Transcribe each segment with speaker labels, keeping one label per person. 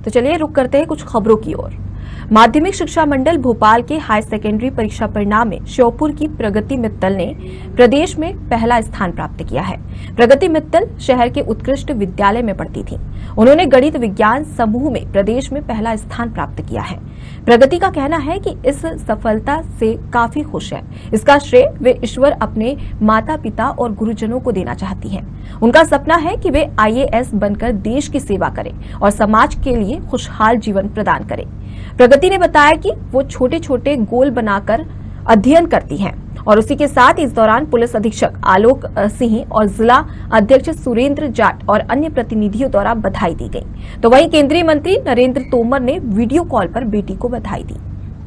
Speaker 1: तो चलिए रुक करते हैं कुछ खबरों की ओर। माध्यमिक शिक्षा मंडल भोपाल के हाई सेकेंडरी परीक्षा परिणाम में श्योपुर की प्रगति मित्तल ने प्रदेश में पहला स्थान प्राप्त किया है। प्रगति मित्तल शहर के उत्कृष्ट विद्यालय में पढ़ती थी। उन्होंने गणित विज्ञान समूह में प्रदेश में पहला स्थान प्राप्त किया है। प्रगति का कहना है कि इस सफलता से काफी खुश है। इसका श्रेय वे ईश्वर अपने माता पिता और गुरुजनों को देना चाहती हैं। उनका सपना है कि वे IAS बनकर देश की सेवा करें और समाज के लिए खुशहाल जीवन प्रदान करें। प्रगति ने बताया कि वो छोटे छोटे गोल बनाकर अध्ययन करती हैं और उसी के साथ इस दौरान पुलिस अधीक्षक आलोक सिंह और जिला अध्यक्ष सुरेंद्र जाट और अन्य प्रतिनिधियों द्वारा बधाई दी गई। तो वहीं केंद्रीय मंत्री नरेंद्र तोमर ने वीडियो कॉल पर बेटी को बधाई दी।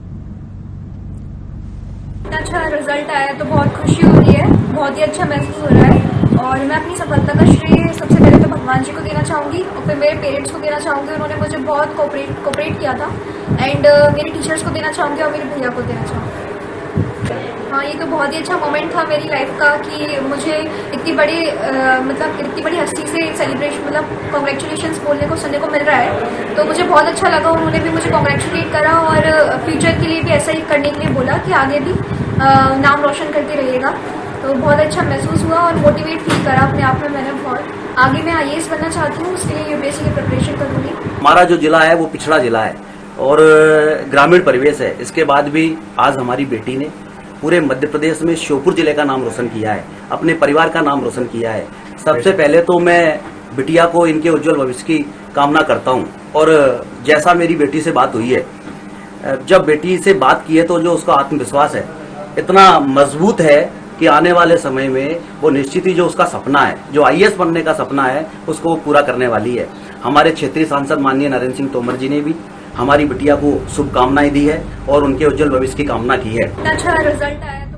Speaker 2: अच्छा रिजल्ट आया तो बहुत खुशी हो रही है, बहुत ही अच्छा महसूस हो रहा है और मैं अपनी सफलता का श्रेय सबसे पहले तो भगवान जी को देना चाहूँगी और फिर मेरे पेरेंट्स को देना चाहूँगी। उन्होंने मुझे बहुत कोऑपरेट किया था एंड मेरे टीचर्स को देना चाहूँगी और मेरे भैया को देना चाहूँगी। हाँ, ये तो बहुत ही अच्छा मोमेंट था मेरी लाइफ का कि मुझे इतनी बड़ी हस्ती से सेलिब्रेशन कॉन्ग्रेचुलेशंस बोलने को सुनने को मिल रहा है। तो मुझे बहुत अच्छा लगा। उन्होंने भी मुझे कॉन्ग्रेचुलेट करा और फ्यूचर के लिए भी ऐसा ही करने के लिए बोला कि आगे भी नाम रोशन करते रहिएगा। तो बहुत अच्छा महसूस हुआ और मोटिवेट फील करा अपने आप में मैंने बहुत। आगे मैं IAS बनना चाहती हूँ, उसके लिए UPSC की प्रिपरेशन करूँगी।
Speaker 3: हमारा जो जिला है वो पिछड़ा जिला है और ग्रामीण परिवेश है। इसके बाद भी आज हमारी बेटी ने पूरे मध्य प्रदेश में श्योपुर जिले का नाम रोशन किया है, अपने परिवार का नाम रोशन किया है। सबसे पहले तो मैं बिटिया को इनके उज्जवल भविष्य की कामना करता हूँ। और जैसा मेरी बेटी से बात हुई है, जब बेटी से बात की है तो जो उसका आत्मविश्वास है इतना मजबूत है कि आने वाले समय में वो निश्चित ही जो उसका सपना है, जो IAS बनने का सपना है, उसको वो पूरा करने वाली है। हमारे क्षेत्रीय सांसद माननीय नरेंद्र सिंह तोमर जी ने भी हमारी बिटिया को शुभकामनाएं दी है और उनके उज्जवल भविष्य की कामना की है।
Speaker 2: अच्छा रिजल्ट आया